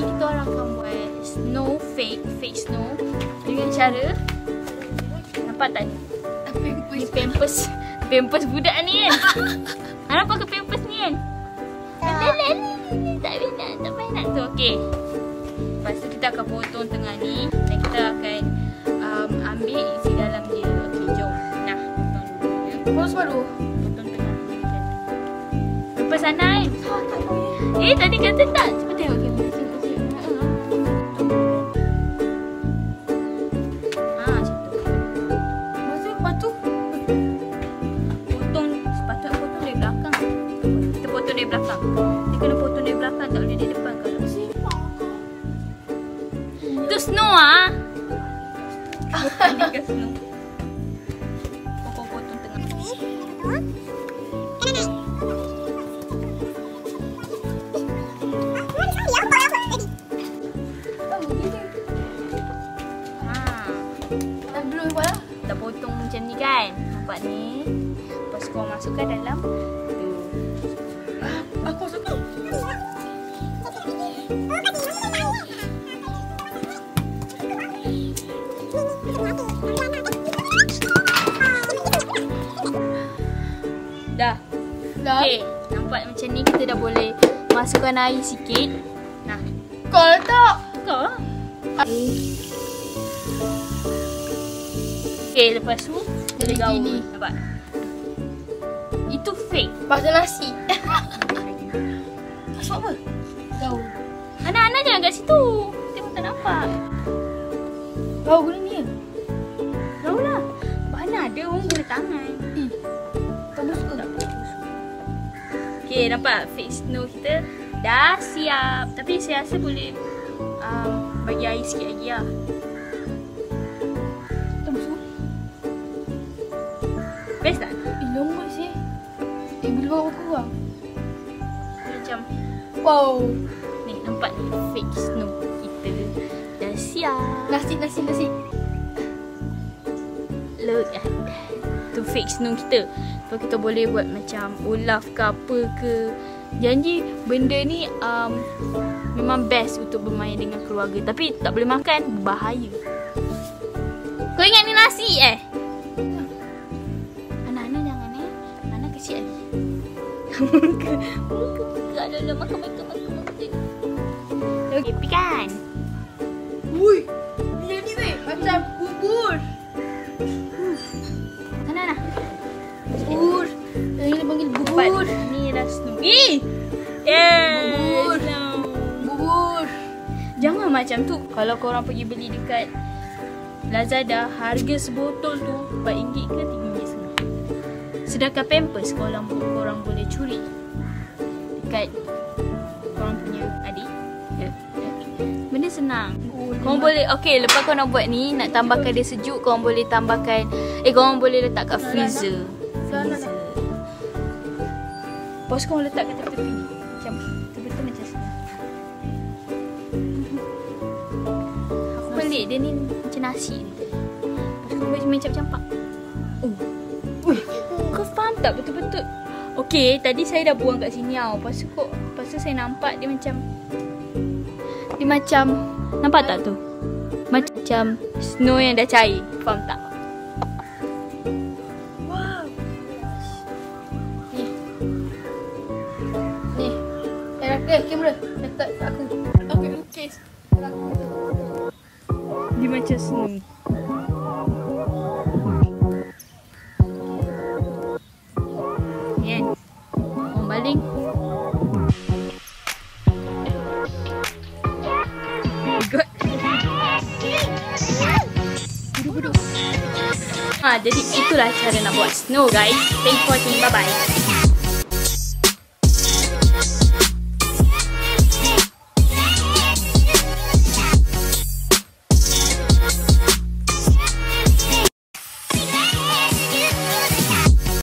kita orang akan buat snow fake snow dengan cara, nampak tak ni? Ni pampers budak ni kan. Nampak ke pampers ni kan? Tak payah nak tu. Okey. Lepas tu kita akan potong tengah ni dan kita akan ambil isi dalam dia. Okey, jom. Nah, potong dulu ya. Potong baru. Potong tengah ni kan. Pampers sana kan? Tadi kata tak. Cuba tengok kan. Dari belakang. Dia kena potong dari belakang, tak boleh dari depan. Kalau tu snow ah. Dia ke snow. Potong tengah. Dah potong macam ni kan. Nampak ni. Lepas kau masukkan dalam tu. Aku suka. Dah. Okey, nampak macam ni kita dah boleh masukkan air sikit. Nah. Kau letak. Kau lah. Okey, lepas tu jadi gaul. gini. Nampak? Itu fake. Pasal nasi. Masuk apa? Gaul. Anak-anak jangan kat situ. Tengok tak nampak. Gaul guna ni ya? Gaul lah. Mana ada orang guna tangan. Tak busuk tak? Okey, nampak fake snow kita dah siap. Tapi saya rasa boleh bagi air sikit lagi lah. Tak busuk? Best tak? Lembut sih. Boleh bawa kurang. Macam wow. ni nampak ni fake snow kita dah siap. Nasi. Look at that. Tu fake snow kita. Lepas kita boleh buat macam olaf ke apa ke. Janji benda ni memang best untuk bermain dengan keluarga. Tapi tak boleh makan, bahaya. Kau ingat ni nasi Anak-anak jangan anak kecil lagi. Muka adalah makan. Okey, pikan. Wui. Dia ni weh macam bubur. Mana? Bubur. Yang ini panggil bubur. Ni dah snow. Yes. Bubur. Jangan macam tu. Kalau korang pergi beli dekat Lazada, harga sebotol tu RM4 ke RM3.5. Sedangkan pampers korang boleh curi dekat korang punya adik. Benda senang. Korang boleh, okey, lepas korang nak buat ni, nak tambahkan dia sejuk, korang boleh tambahkan, korang boleh letak kat freezer. Lepas korang letak kat tepi ni. Macam betul-betul macam senang. Aku pelik, dia ni macam nasi ni. Lepas korang boleh main campak-campak. Kau faham tak betul-betul? Okey, tadi saya dah buang kat sini tau. Lepas tu saya nampak dia macam nampak tak tu? Macam snow yang dah cair. Faham tak? Wow. Ni. Kamera dekat aku. Okey, lukis. Dia macam snow. Ni kan? Orang baling. Jadi itulah cara nak buat snow guys. Thanks for watching. Bye bye.